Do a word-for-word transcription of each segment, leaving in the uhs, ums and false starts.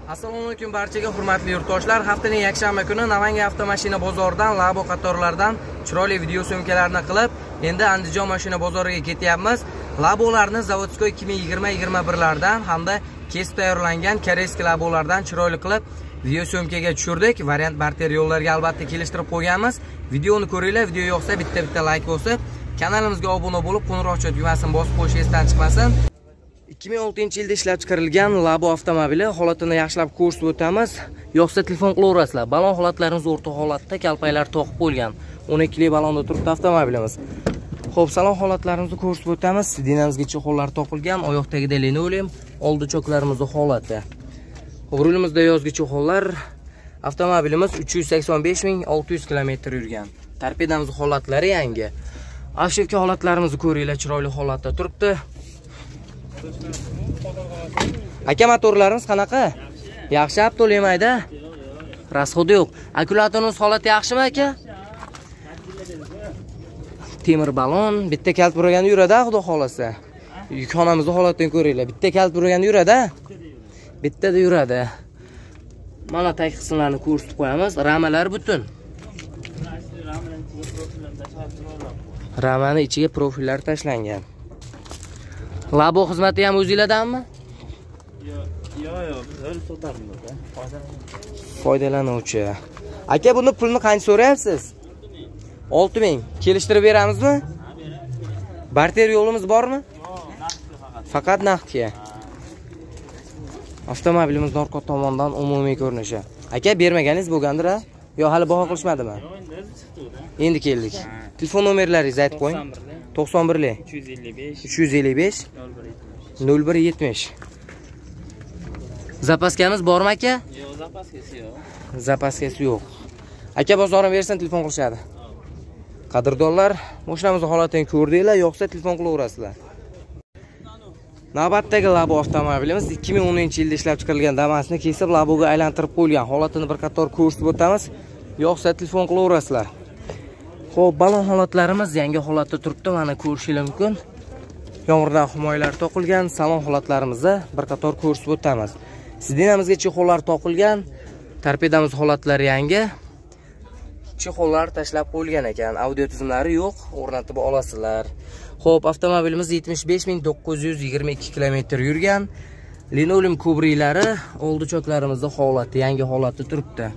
Assalomu alaykum barchaga hurmatli yurtdoshlar. Haftaning yakshanba kuni Namangan avtomashina bozoridan Labo qatorlardan chiroyli video so'mkalarni qilib, endi Andijon mashina bozoriga ketyapmiz. Labolarni zavodskoy ikki ming yigirma yigirma bir lardan hamda kesib tayyorlangan koreyskiy labolardan chiroyli qilib video so'mkaga tushirdik. Variant barter yo'llarga albatta kelishtirib qo'yganmiz. Videoni ko'ringlar. Video yoqsa bitta-bitta like bosib, kanalimizga obuna bo'lib, qo'ng'iroqcha tugmasini bosib qo'yish esdan chiqmasin. ikki ming oltinchi yilda ishlab chiqarilgan Labo avtomobili holatini yaxshilab ko'rsatib o'tamiz. Yo'qsa telefon qilaverasizlar. Balon holatlarimiz o'rta holatda, kalpaklar to'qib qo'yilgan. o'n ikki balonda turibdi avtomobilimiz. Xo'p, salon holatlarimizni ko'rsatib o'tamiz. Dinamizga chexollar to'qilgan, oyoqdagida linoleum, oldi choklarimizning holati. Rulimizda yozgi chexollar. Avtomobilimiz uch yuz sakson besh ming olti yuz kilometr yurgan. Torpedamiz holatlari yangi. Afshevka holatlarimizni ko'ringlar, chiroyli holatda turibdi. Aka, motorlarimiz qanaqa? Yaxshi, to'lamaydi. Rasxodi yo'q. Akkumulyatorimiz holati yaxshimi aka? Temir balon, bitta kalt buraganda yuradi, xudo xolasa. Yukxonamizning holatini ko'ringlar. Bitta kalt buraganda yuradi. Bittada yuradi. Mana tag qismlarini ko'rsatib qo'yamiz. Ramalar butun. Ramani ichiga profillar tashlangan. Labo xizmati ham o'zingizlardanmi? Yo'q, yo'q, o'z sotarmiz. Foydalanuvchi. Aka, buni pulni qancha so'rayapsiz? olti ming. Kelishtirib beramizmi? Barter yo'limiz bormi? Yo'q, naqdga faqat. Faqat naqdga. Avtomobilimizning orqa tomonidan umumiy ko'rinishi. Aka, bermaganingiz bo'lgandir-a? Yo, hali baho qilishmadimi? Yo'q, endi chiqdi-da. Endi keldik. Telefon nomerlaringizni aytib qo'ying. to'qson bir uch yuz ellik besh uch yuz ellik besh nol bir yetmish. Zapaskamiz bormi aka? Yo'q, zapaskasi yo'q. Zapaskasi yo'q. Aka, bozorini bersin, telefon qilishadi. Qadrdonlar, mashinamizning holatini ko'rdinglar, yo'qsa telefon qilaverasizlar. Navbatdagi Labo avtomobilimiz ikki ming o'ninchi yilda ishlab chiqarilgan Damas'ni kesib Laboga aylantirib qo'yilgan. Holatini bir qator ko'rsatib o'tamiz. Yo'qsa telefon qilaverasizlar. Xo'p, balon holatlarimiz yangi holatda turibdi, mana ko'rishingiz mumkin. Yomg'irdan himoyalar to'qilgan, salon holatlarimizni bir qator ko'rsatib o'tamiz. Sidinamizga chexollar to'qilgan, torpedamiz holatlari yangi. Chexollar tashlab qo'yilgan ekan, audio tizimlari yo'q, o'rnatib olasizlar. Xo'p, avtomobilimiz yetmish besh ming to'qqiz yuz yigirma ikki kilometr yurgan. Linoleum kubriklari, oldi choklarimizning holati yangi holatda turibdi.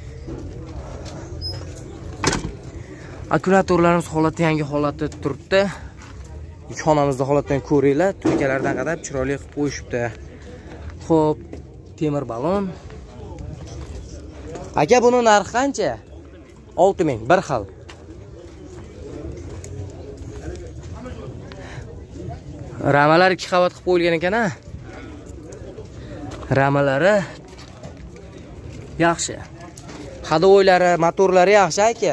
Akkumulyatorlarimiz holati yangi holatda turibdi. Yukxonamizning holatini ko'ringlar, tulkalardan qadar chiroyli qilib qo'yishibdi. Xo'p, temir balon. Aka, buni narxi qancha? olti ming, bir xil. Ramalar ikki qavat qilib qo'yilgan ekan-a? Ramalari yaxshi. Hadovoylari, motorlari yaxshi aka.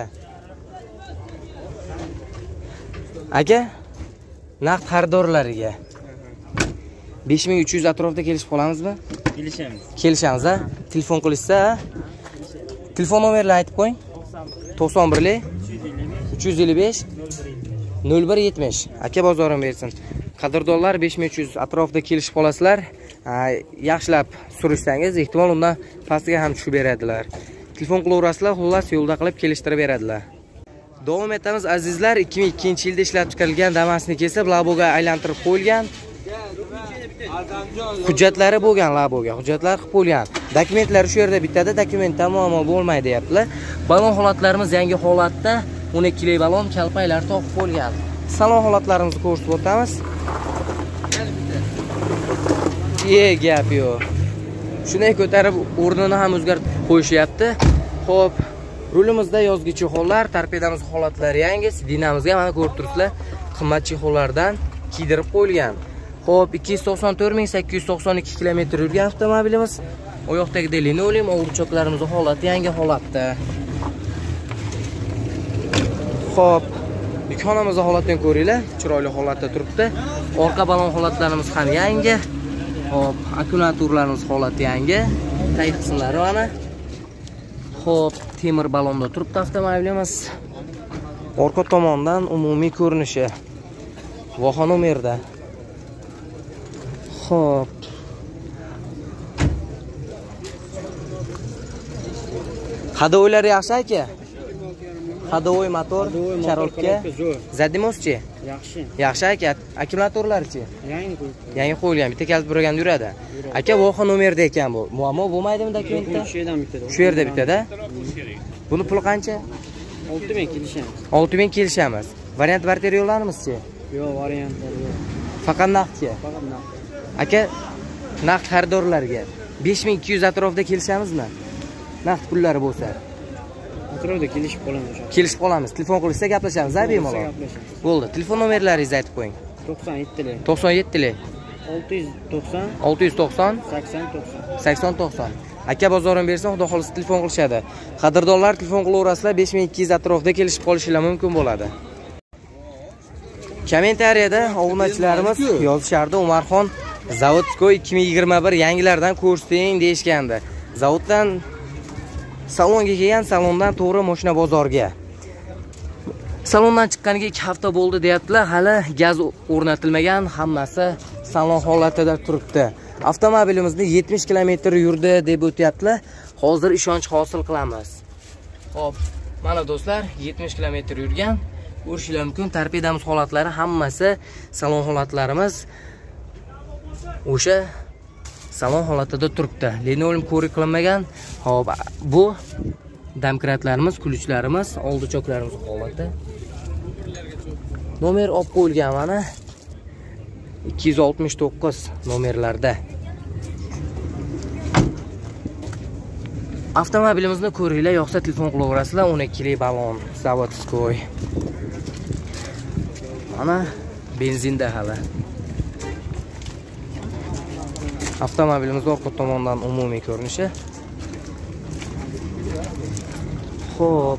Aka, naqd xaridorlariga besh ming uch yuz atrofida kelishib qolamizmi? Kelishamiz. Kelishamiz, a? Telefon qilishsa, telefon nomerlarini aytib qo'ying. to'qson bir uch yuz ellik besh nol bir yetmish. Aka, bozorini bersin. Qadrdonlar, besh ming uch yuz atrofida kelishib qolasizlar. Yaxshilab surishsangiz, ehtimol undan pastiga ham tushib beradilar. Telefon qilaverasizlar, xullas yo'lda qilib kelishtirib beradilar. Davom etamiz azizlar. ikki ming ikkinchi yilda ishlab chiqarilgan Damas'ni kesib Laboga aylantirib qo'yilgan. Hujjatlari bo'lgan Laboga, hujjatlar qilib qo'yilgan. Dokumentlari shu yerda bittada, dokument tamoman bo'lmaydi deyaptilar. Balon holatlarimiz yangi holatda, o'n ikkilik balon, kalpaklar to'qib qo'yilgan. Salon holatlarimizni ko'rsatib o'tamiz. Ye, gap yo'q. Shunday ko'tarib o'rnini ham o'zgartirib qo'yishyapti. Xo'p, rulimizda yozgi chexollar, torpedamiz holatlari yangi, dinamizga mana ko'rib turibsizlar, qimmat chexollardan kiydirib qo'yilgan. Xo'p, ikki yuz to'qson to'rt ming sakkiz yuz to'qson ikki kilometr yurgan avtomobilimiz. Oyoqdagi linoleum, oldi choklarimizning holati yangi holatda. Xo'p, yukxonamizning holatini ko'ringlar, chiroyli holatda turibdi. Orqa balon holatlarimiz ham yangi. Xo'p, akkumulyatorlarimiz holati yangi. Tag qismlari mana. Xo'p, temir balonda turibdi avtomobilimiz. Orqa tomondan umumiy ko'rinishi. Voha nomerda. Xo'p. Hadovoylar yaxshi aka? Hadovoy motor, korobka, zadimoschi. Yaxshi. Yaxshi aka. Akkumulyatorlarchi? Yangi qo'yib. Yangi qo'yilgan, bitta kalit burgan yuradi. Aka, voha nomerda ekan bu. Muammo bo'lmaydimi dokumentda? Shu yerdan bittada. Shu yerda bittada. Buni puli qancha? olti ming kelishamiz. olti ming kelishamiz. Variant barter yo'llarimizchi? Yo'q, variantlar yo'q. Faqat naqdga. Faqat naqd. Aka, naqd xaridorlarga besh ming ikki yuz atrofida kelishamizmi? Naqd pullari bo'lsa. Atrofda kelishib qolamiz o'sha. Kelishib qolamiz. Telefon qilishsa gaplashamiz, a bemalol. Bo'ldi. Telefon nomerlaringizni aytib qo'ying. to'qson yetti to'qson yetti olti yuz to'qson olti yuz to'qson sakson to'qson. sakson to'qson. Aka bozorini bersa, xudo xolisa telefon qilishadi. Qadrdonlar telefon qilaverasizlar, besh ming ikki yuz atrofida kelishib qolishingiz mumkin bo'ladi. Kommentariyada obunachilarimiz yozishardi, Umarxon Zavodskoy ikki ming yigirma bir yangilardan ko'rsating deyishgandi. Zavoddan salonga kelgan, salondan to'g'ri mashina bozorga. Salondan chiqqaniga ikki hafta bo'ldi deyaptilar, hali gaz o'rnatilmagan, hammasi salon holatida turibdi. Avtomobilimizni yetmish kilometr yurdi deb o'tyaptilar. Hozir ishonch hosil qilamiz. Xo'p, mana do'stlar, yetmish kilometr yurgan. Ko'rishingiz mumkin, torpedamiz holatlari hammasi salon holatlarimiz o'sha salon holatida turibdi. Linoleum ko'rik qilinmagan. Xo'p, bu damkratlarimiz, kulchlarimiz, oldi choklarimiz holati. Nomer olib qo'yilgan mana ikki yuz oltmish to'qqiz nomerlarda. Avtomobilimizni ko'ringlar, yo'qsa telefon qilaverasizlar. o'n ikkilik balon, Zavodskoy. Mana benzinda hali. Avtomobilimiz orqa tomondan umumiy ko'rinishi. Xo'p.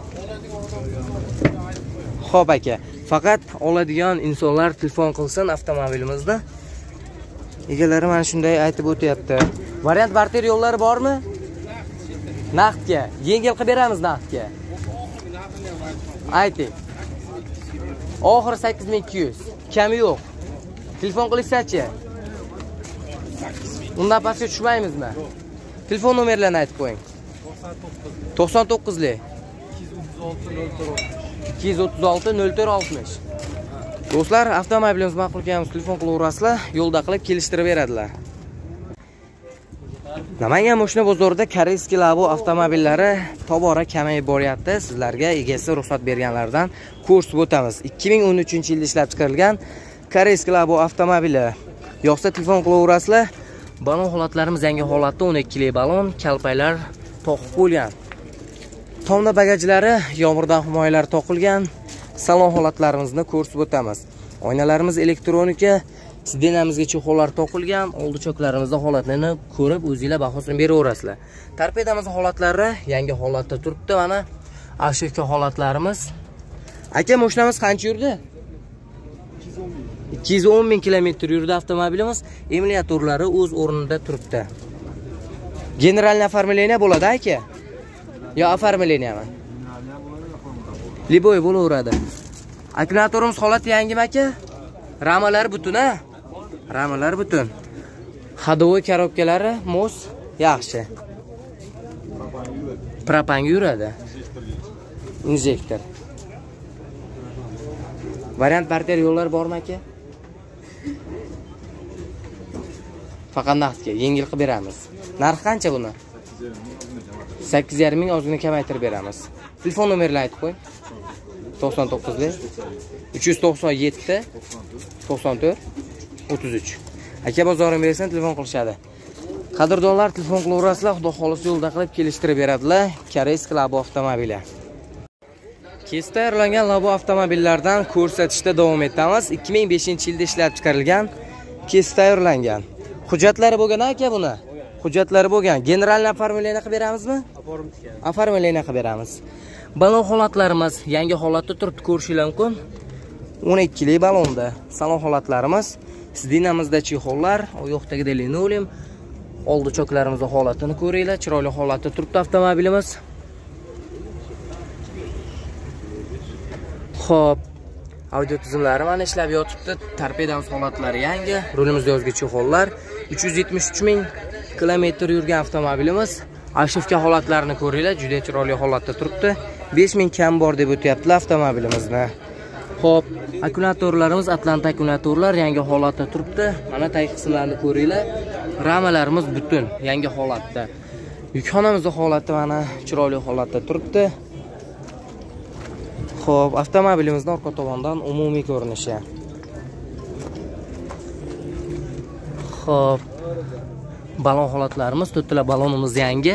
Xo'p aka, faqat oladigan insonlar telefon qilsin avtomobilimizda. Egalari mana shunday aytib o'tyapti. Variant barter yo'llari bormi? Naqdga, yengil qilib beramiz naqdga. Ayting. Oxiri sakkiz ming ikki yuz. Kami yo'q. Telefon qilishsa-chi? Undan pastga tushmaymizmi? Telefon nomerlarini aytib qo'ying. to'qson to'qqizlik ikki yuz o'ttiz olti nol to'rt oltmish. Do'stlar, avtomobilimiz ma'qul kelganmiz, telefon qilaverasizlar, yo'lda qilib kelishtirib beradilar. Namangan mashina bozorida koreyskiy Labo avtomobillari tobora kamayib boryapti. Sizlarga egasi ruxsat berganlardan ko'rsatib o'tamiz. ikki ming o'n uchinchi yilda ishlab chiqarilgan koreyskiy Labo avtomobili. Yo'qsa telefon qilaverasizlar. Balon holatlarimiz yangi holatda, o'n ikkilik balon, kalpaylar to'qib qo'yilgan. Tomda bagajlari, yomg'irdan himoyalar to'qilgan. Salon holatlarimizni ko'rsatib o'tamiz. Oynalarimiz elektronika, sidenamizga chexollar to'qilgan. Oldi choklarimizda holatlarini ko'rib, o'zingizlar bahosini beraverasizlar. Torpedamiz holatlari yangi holatda turibdi. Mana ashika holatlarimiz. Aka, mashinamiz qancha yurdi? ikki yuz o'n ming kilometr yurdi avtomobilimiz. Emulyatorlari o'z o'rnida turibdi. Generalniy оформление bo'ladi aka? Yo оформленияmi? Liboy bo'laveradi. Akkumulyatorimiz holati yangimi aka? Ramalar butun a? Ramalar butun. Hadovoy korobkalari mos yaxshi. Propanga yuradi. Injektor. Variant barter yo'llar bormi aka? Faqat naqdga, yengil qilib beramiz. Narxi qancha buni? sakkiz yarim ming ozgina kamaytirib beramiz. Telefon nomerlarini aytib qo'ying. to'qson to'qqizlik uch yuz to'qson yetti to'qson to'rt o'ttiz uch. Aka bozorini bersan telefon qilishadi. Qadrdonlar telefon qilaverasizlar, xudo xolisa yo'lda qilib kelishtirib beradilar. Koreyskiy Labo avtomobili. Kesib tayyorlangan Labo avtomobillardan ko'rsatishda davom etamiz. ikki ming beshinchi yilda ishlab chiqarilgan, kesib tayyorlangan. Hujjatlari bo'lgan aka buni. Hujjatlari bo'lgan. Generalniy оформление qilib beramizmi? Оформление qilib beramiz. Balon holatlarimiz yangi holatda turibdi, ko'rishingiz mumkin. o'n ikkilik balonda. Salon holatlarimiz, sidenamizda chexollar, oyoqdagi linoleum, oldi choklarimizning holatini ko'ringlar, chiroyli holatda turibdi avtomobilimiz. Xo'p, audio tizimlari mana ishlab yotibdi. Torpedamiz holatlari yangi, rulimizda yozgi chexollar, uch yuz yetmish uch ming kilometr yurgan avtomobilimiz. Arshivga holatlarini ko'ringlar, juda chiroyli holatda turibdi. besh ming kam bor deb o'tyaptilar avtomobilimizni. Xo'p, akkumulyatorlarimiz Atlanta akkumulyatorlar yangi holatda turibdi. Mana tag qismlarini ko'ringlar. Ramalarimiz butun, yangi holatda. Yukxonamizning holati mana chiroyli holatda turibdi. Xo'p, avtomobilimizning orqa tomonidan umumiy ko'rinishi. Xo'p, balon holatlarimiz, to'rttala balonimiz yangi.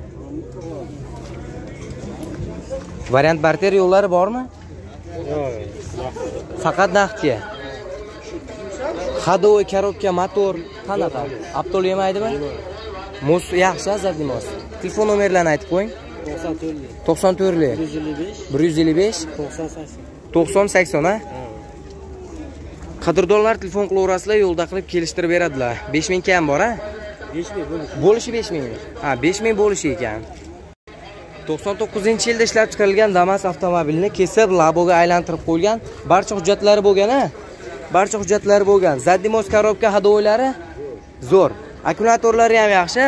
Variant barter yo'llari bormi? Yo'q. Faqat naqdga. Hadovoy, korobka, motor qanaqa? Aptol yemaydimi? Mos yaxshi, azadli mos. Telefon nomerlarini aytib qo'ying. to'qson to'rt to'qson to'rt bir yuz ellik besh to'qson sakson ha? Qadrdonlar telefon qilaverasizlar, yo'lda qilib kelishtirib beradilar. besh ming kam bor ha? besh ming bo'lishi. Bo'lishi besh ming. Ha, besh ming bo'lishi ekan. to'qson to'qqizinchi yilda ishlab chiqarilgan Damas avtomobilini kesib Laboga aylantirib qo'ygan. Barcha hujjatlari bo'lgan ha? Barcha hujjatlari bo'lgan. Zaddimos korobka hadovoylari zo'r. Akkumulyatorlari ham yaxshi.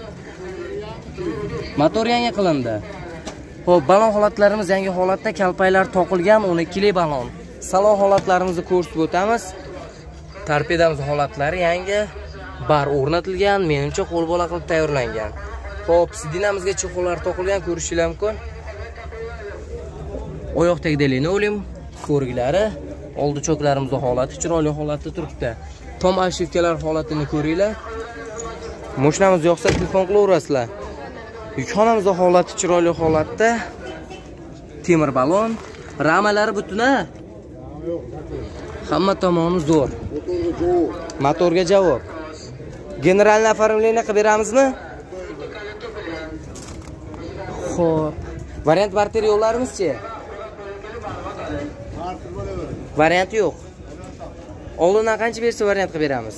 Motor yangi qilindi. Xo'p, balon holatlarimiz yangi holatda, kalpaylar toqilgan o'n ikkilik balon. Salon holatlarimizni ko'rsatib o'tamiz. Torpedamiz holatlari yangi, bar o'rnatilgan, menimcha qo'lbola qilib tayyorlangan. Xo'p, sidinamizga chexollar toqilgan, ko'rishingiz mumkin. Oyoqdagi linoleum ko'riklari, oldi cho'klarimizning holati chiroyli holatda turibdi. Tom arshivkalar holatini ko'ringlar. Mashinamiz yoqsa telefon qilaverasizlar. Yukxonamizning holati chiroyli holatda. Temir balon, ramalari butun-a? Hamma tomoni zo'r. Motorga javob. Generalni оформление qilib beramizmi? Xo'p. Variant barter yo'llarimiz-chi? Variant yo'q. Oldindan qancha bersa variant qilib beramiz?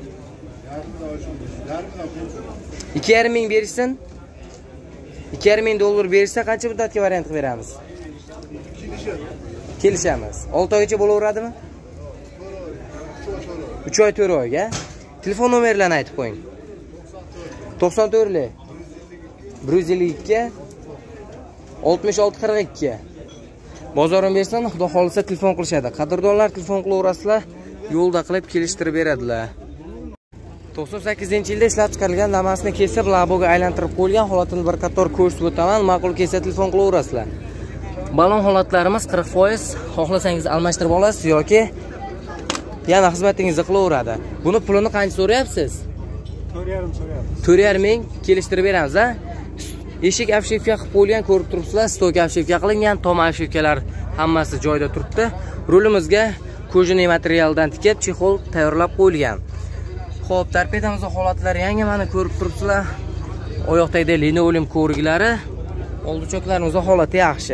ikki yarim ming berishsin. ikki yarim ming dollar bersa qancha muddatga variant qilib beramiz? Kelishamiz. olti oygacha bo'laveradimi? uch oy to'rt oyga. Telefon nomerlarini aytib qo'ying. to'qson to'rt bir yuz ellik ikki oltmish olti qirq ikki. Bozorim bersan, xudo xolisa telefon qilishadi. Qadrdonlar telefon qilaverasizlar, yo'lda qilib kelishtirib beradilar. to'qson sakkizinchi yilda ishlab chiqarilgan Damasni kesib Laboga aylantirib qo'yilgan holatini bir qator ko'rsatib o'taman. Ma'qul kelsa telefon qilaverasizlar. Balon holatlarimiz qirq foiz, xohlasangiz almashtirib olasiz yoki yana xizmatingizni qilaveradi. Buni pulini qancha so'rayapsiz? to'rt yarim so'rayapmiz. to'rt yarim ming kelishtirib beramiz, ha? Eshik afshivka qilib qo'yilgan, ko'rib turibsizlar, stok afshivka qilingan, tom afshivkalar hammasi joyida turibdi. Rulimizga kojiniy materialdan tikib, chexol tayyorlab qo'yilgan. Xo'p, torpedamizning holatlari yangi, mana ko'rib turibsizlar. Oyoqdagi linoleum ko'riklari, oldi cho'klarimizning holati yaxshi.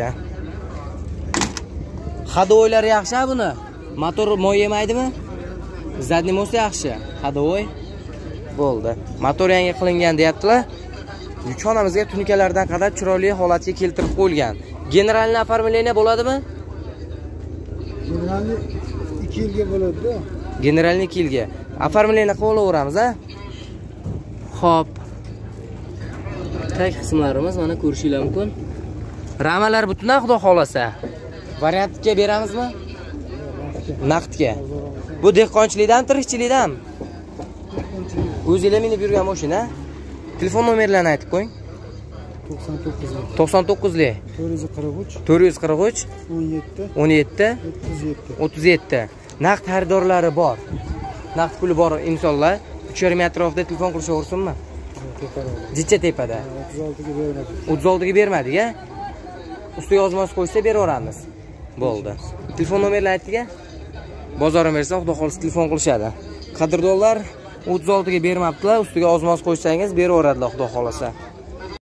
Hadovoylari yaxshi buni. Motor moy yemaydimi? Zadnimosi yaxshi. Hadovoy bo'ldi. Motor yangi qilingan deyaptilar. Yukxonamizga tunikalardan qadar chiroyli holatga keltirib qo'yilgan. Generalni оформление bo'ladimi? Generalni ikki yilga bo'ladi-da. Generalni ikki yilga. Оформление qilib olaveramiz, ha? Xo'p. Tag qismlarimiz mana ko'rishingiz mumkin. Ramalar butun, xudo xolasa. Variantga beramizmi? Naqdga. Bu dehqonchilikdan, tirikchilikdan. O'zingizlar minib yurgan mashina. Telefon nomerlarini aytib qo'ying. to'qson to'qqiz to'qson to'qqiz to'rt yuz qirq uch to'rt yuz qirq uch o'n yetti o'n yetti o'ttiz yetti o'ttiz yetti. Naqd xaridorlari bor. Naqd puli bor insonlar. uch yarim atrofida telefon qilishaversinmi? Jicha tepada. o'ttiz oltiga bermadi. o'ttiz oltiga bermadik-a? Ustiga yozmas qo'ysa beraveramiz. Bo'ldi. Telefon nomerlarini aytdik-a? Bozorim bersa, xudo xolisa telefon qilishadi. Qadrdonlar o'ttiz oltiga bermabdilar, ustiga ozmoz qo'ysangiz beraveradilar, xudo xolasa.